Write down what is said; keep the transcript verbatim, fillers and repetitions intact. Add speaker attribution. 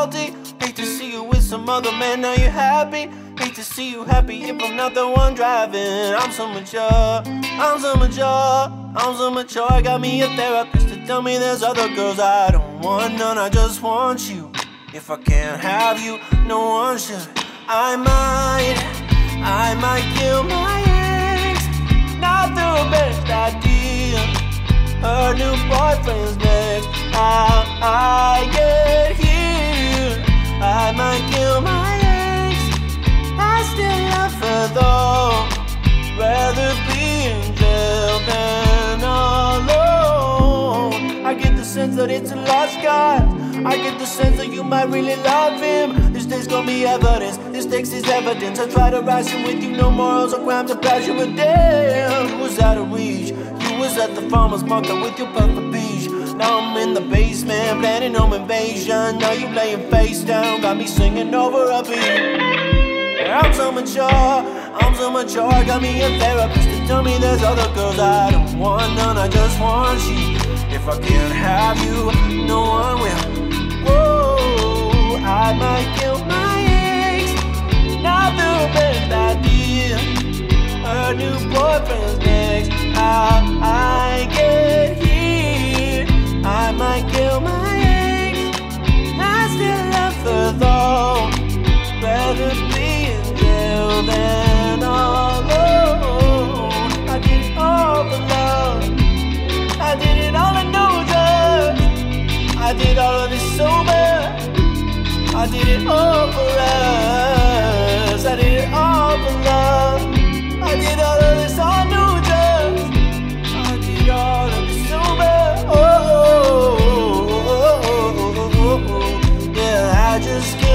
Speaker 1: salty. Hate to see you with some other man, now you're happy. Hate to see you happy if I'm not the one driving. I'm so mature, I'm so mature, I'm so mature. I got me a therapist to tell me there's other girls I don't want none, I just want you. If I can't have you, no one should. I might, I might kill my ex. Not the best idea. Her new boyfriend's next. How I get here, I might kill my ex. I still love her though. Rather be in jail than alone. I get the sense that it's a lost cause. I get the sense that you might really love him. This day's gonna be evidence, this takes his evidence. I try to ration with you, no morals or crimes of passion, but damn, you was out of reach. You was at the farmer's market with your perfect beach. Now I'm in the basement, planning home invasion. Now you laying face down, got me singing over a beat. I'm so mature, I'm so mature. Got me a therapist to tell me there's other girls I don't want none, I just want you. If I can't have you, no one will. Whoa, I might kill my ex. Not the best idea. Her new boyfriend's next. How I get here, I might kill my ex. I still love her though. Rather be in jail than alone. I did it all for love. I did it all in no drugs. I did all of this sober. I did it all for us. I did it all for love. I did all of this on no drugs. I did all of this sober. Oh, oh, oh, oh, oh, oh, oh. Yeah, I just can't.